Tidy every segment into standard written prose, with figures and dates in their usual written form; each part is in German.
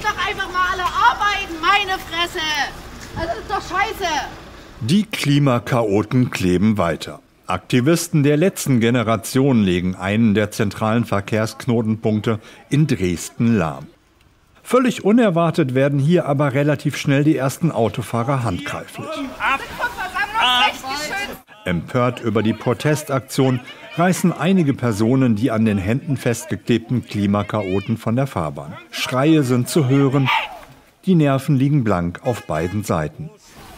doch einfach mal alle arbeiten, meine Fresse! Also das ist doch scheiße! Die Klimakaoten kleben weiter. Aktivisten der letzten Generation legen einen der zentralen Verkehrsknotenpunkte in Dresden lahm. Völlig unerwartet werden hier aber relativ schnell die ersten Autofahrer handgreiflich. Empört über die Protestaktion reißen einige Personen die an den Händen festgeklebten Klimakaoten von der Fahrbahn. Schreie sind zu hören, die Nerven liegen blank auf beiden Seiten.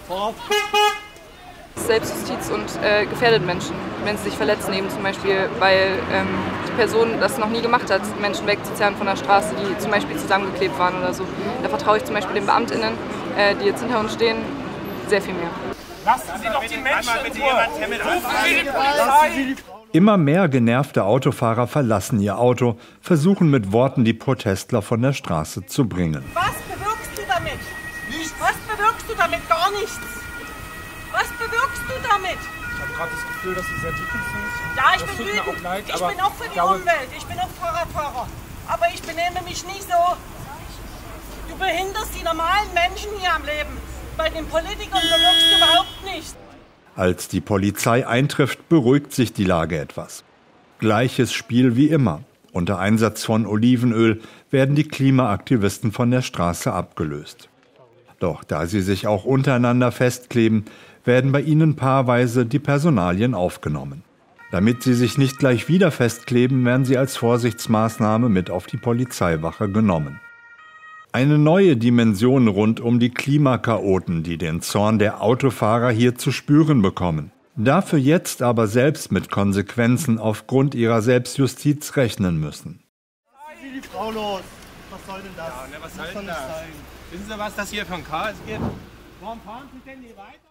Selbstjustiz und gefährdet Menschen, wenn sie sich verletzen, eben zum Beispiel, weil die Person das noch nie gemacht hat, Menschen wegzuzerren von der Straße, die zum Beispiel zusammengeklebt waren oder so. Da vertraue ich zum Beispiel den BeamtInnen, die jetzt hinter uns stehen, sehr viel mehr. Lassen Sie doch die Menschen in Ruhe! Immer mehr genervte Autofahrer verlassen ihr Auto, versuchen mit Worten die Protestler von der Straße zu bringen. Was bewirkst du damit? Nichts. Was bewirkst du damit? Gar nichts. Was bewirkst du damit? Ich habe gerade das Gefühl, dass Sie sehr wütend sind. Ja, ich bin wütend. Ich bin auch für die Umwelt. Ich bin auch Fahrradfahrer. Aber ich benehme mich nicht so. Du behinderst die normalen Menschen hier am Leben. Bei den Politikern bewirkst du überhaupt nichts. Als die Polizei eintrifft, beruhigt sich die Lage etwas. Gleiches Spiel wie immer. Unter Einsatz von Olivenöl werden die Klimaaktivisten von der Straße abgelöst. Doch da sie sich auch untereinander festkleben, werden bei ihnen paarweise die Personalien aufgenommen. Damit sie sich nicht gleich wieder festkleben, werden sie als Vorsichtsmaßnahme mit auf die Polizeiwache genommen. Eine neue Dimension rund um die Klimakaoten, die den Zorn der Autofahrer hier zu spüren bekommen. Dafür jetzt aber selbst mit Konsequenzen aufgrund ihrer Selbstjustiz rechnen müssen. Wie die Frau los? Was soll denn das? Ja, ne, was soll denn das? Wissen Sie, was das hier für ein Chaos gibt? Warum fahren Sie denn hier weiter?